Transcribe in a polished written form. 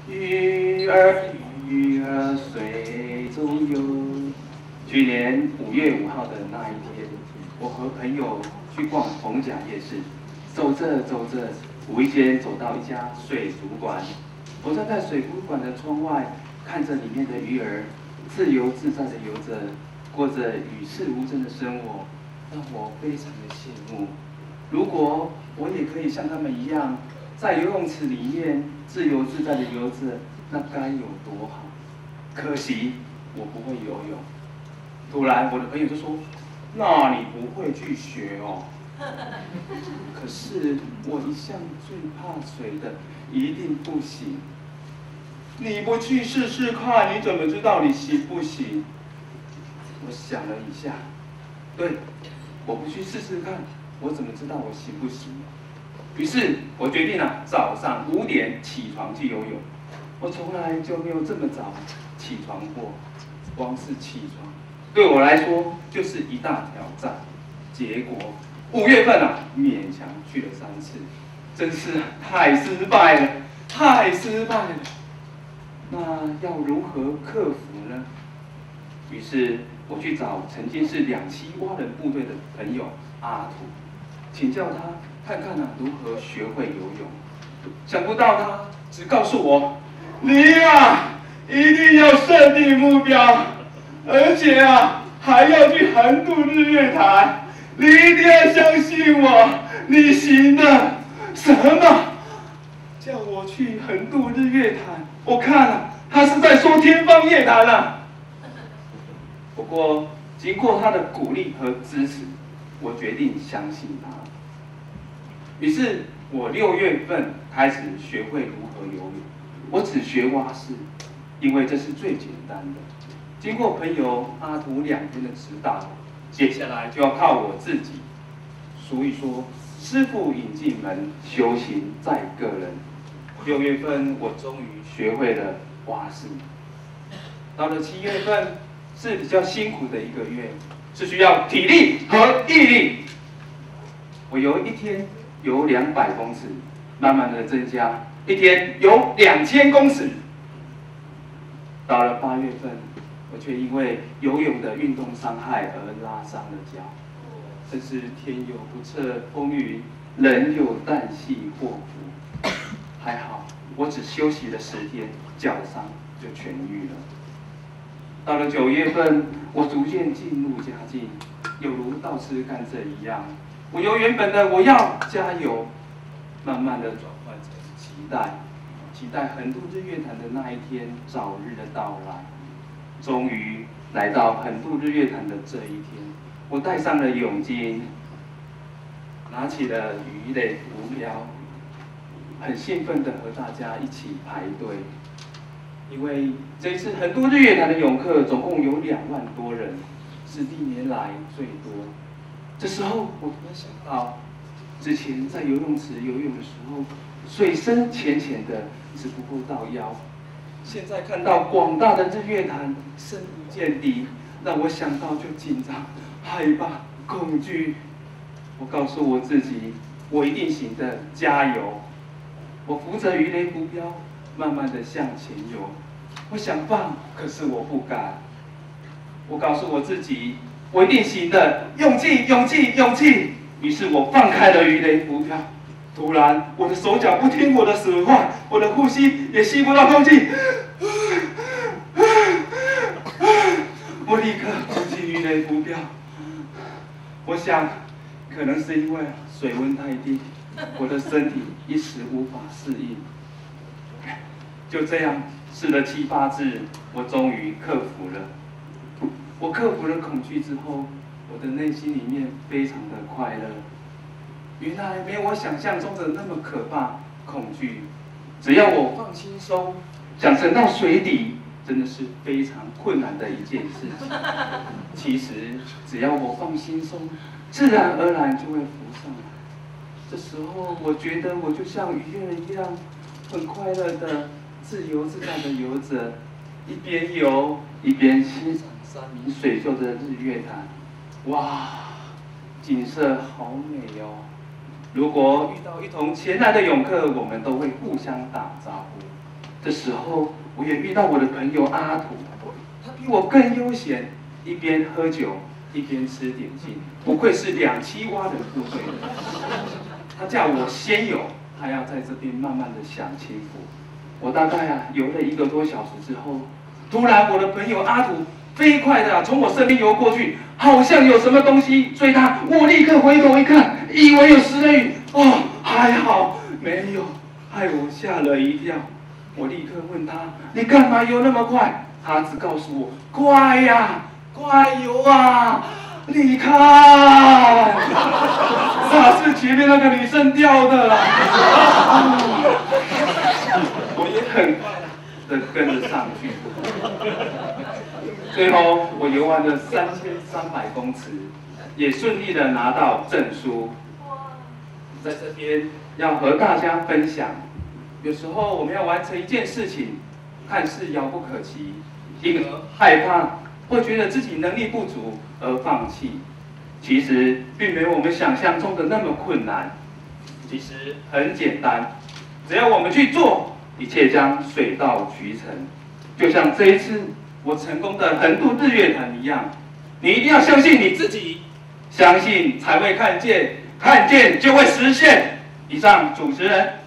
鱼儿鱼儿水中游。去年5月5号的那一天，我和朋友去逛逢甲夜市，走着走着，无意间走到一家水族馆。我站在水族馆的窗外，看着里面的鱼儿自由自在的游着，过着与世无争的生活，让我非常的羡慕。如果我也可以像他们一样，在游泳池里面自由自在的游着，那该有多好！可惜我不会游泳。突然，我的朋友就说：“那你不会去学哦？”可是我一向最怕水的，一定不行。你不去试试看，你怎么知道你行不行？我想了一下，对，我不去试试看，我怎么知道我行不行？于是我决定了，早上5点起床去游泳。我从来就没有这么早起床过，光是起床对我来说就是一大挑战。结果5月份啊，勉强去了3次，真是太失败了，太失败了。那要如何克服呢？于是我去找曾经是2栖蛙人部队的朋友阿土，请教他看看如何学会游泳。想不到他只告诉我：“你呀，一定要设定目标，而且啊，还要去横渡日月潭。你一定要相信我，你行的。”什么？叫我去横渡日月潭？我看了，他是在说天方夜谭啊。不过，经过他的鼓励和支持，我决定相信他。于是，我6月份开始学会如何游泳。我只学蛙式，因为这是最简单的。经过朋友阿图2天的指导，接下来就要靠我自己。所以说，师傅引进门，修行在个人。6月份，我终于学会了蛙式。到了7月份，是比较辛苦的1个月，是需要体力和毅力。我游1天游200公尺，慢慢的增加，1天游2000公尺。到了8月份，我却因为游泳的运动伤害而拉伤了脚。真是天有不测风云，人有旦夕祸福。还好，我只休息了10天，脚伤就痊愈了。到了9月份，我逐渐进入佳境，有如倒吃甘蔗一样。我由原本的我要加油，慢慢的转换成期待横渡日月潭的那一天早日的到来。终于来到横渡日月潭的这一天，我戴上了泳镜，拿起了鱼类浮标，很兴奋的和大家一起排队。因为这一次横渡日月潭的泳客总共有2万多人，是历年来最多。这时候我突然想到，之前在游泳池游泳的时候，水深浅浅的，只不过到腰。现在看到广大的日月潭深不见底，让我想到就紧张、害怕、恐惧。我告诉我自己，我一定行的，加油！我扶着鱼雷浮标，慢慢的向前游。我想放，可是我不敢。我告诉我自己，我一定行的，勇气，勇气，勇气！于是我放开了鱼雷浮标。突然，我的手脚不听我的使唤，我的呼吸也吸不到空气。我立刻放弃鱼雷浮标。我想，可能是因为水温太低，我的身体一时无法适应。就这样试了7、8次，我终于克服了。我克服了恐惧之后，我的内心里面非常的快乐。原来没有我想象中的那么可怕恐惧，只要我放轻松，想沉到水底，真的是非常困难的一件事情。其实只要我放轻松，自然而然就会浮上来。这时候我觉得我就像鱼儿一样，很快乐的自由自在的游着，一边游一边欣赏山明水秀的日月潭。哇，景色好美哦！如果遇到一同前来的泳客，我们都会互相打招呼。 这时候，我也遇到我的朋友阿土，他比我更悠闲，一边喝酒一边吃点心，不愧是2栖蛙人部队的。他叫我先游，他要在这边慢慢的享清福。我大概游了1个多小时之后，突然我的朋友阿土飞快的从我身边游过去，好像有什么东西追他。我立刻回头一看，以为有食人鱼，哦，还好没有，害我吓了一跳。我立刻问他：“你干嘛游那么快？”他只告诉我：“快呀，快游啊！你看，啥是前面那个女生掉的啦。”我也很快的跟着上去。最后我游完了3300公尺，也顺利的拿到证书。在这边要和大家分享，有时候我们要完成一件事情，看似遥不可及，因而害怕，会觉得自己能力不足而放弃。其实并没有我们想象中的那么困难，其实很简单，只要我们去做，一切将水到渠成。就像这一次我成功的横渡日月潭一样，你一定要相信你自己，相信才会看见，看见就会实现。以上主持人。